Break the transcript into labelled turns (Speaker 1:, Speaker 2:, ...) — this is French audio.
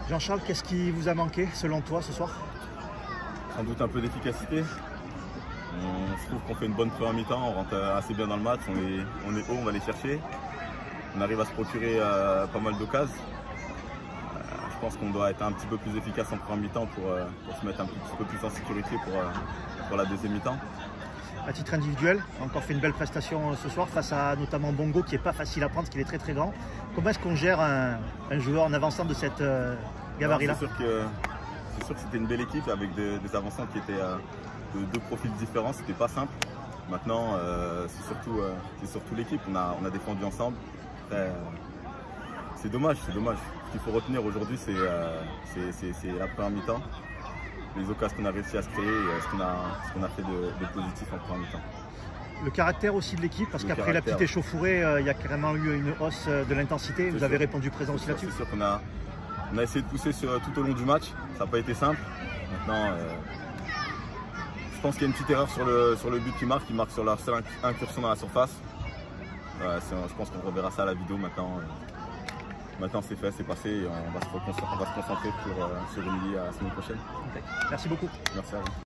Speaker 1: Jean-Charles, qu'est-ce qui vous a manqué selon toi ce soir?
Speaker 2: Sans doute un peu d'efficacité. On se trouve qu'on fait une bonne première mi-temps, on rentre assez bien dans le match, on est haut, on va les chercher. On arrive à se procurer pas mal d'occasions. Je pense qu'on doit être un petit peu plus efficace en première mi-temps pour se mettre un petit peu plus en sécurité pour la deuxième mi-temps.
Speaker 1: À titre individuel, encore fait une belle prestation ce soir face à notamment Bongo qui n'est pas facile à prendre, parce qu'il est très très grand. Comment est-ce qu'on gère un joueur en avançant de cette gabarit-là?
Speaker 2: C'est sûr que c'était une belle équipe avec des avançants qui étaient de deux profils différents, c'était pas simple. Maintenant, c'est surtout l'équipe, on a défendu ensemble. C'est dommage. Ce qu'il faut retenir aujourd'hui, c'est la première mi-temps, les occasions qu'on a réussi à se créer et ce qu'on a fait de positif en première mi-temps.
Speaker 1: Le caractère aussi de l'équipe, parce qu'après la petite échauffourée, il y a carrément eu une hausse de l'intensité. Vous avez répondu présent aussi là-dessus.
Speaker 2: C'est sûr qu'on a essayé de pousser tout au long du match, ça n'a pas été simple. Maintenant, je pense qu'il y a une petite erreur sur le but qui marque sur leur seule incursion dans la surface. Je pense qu'on reverra ça à la vidéo maintenant. Maintenant c'est fait, c'est passé et on va se concentrer sur une ligue la semaine prochaine.
Speaker 1: Merci beaucoup.
Speaker 2: Merci à vous.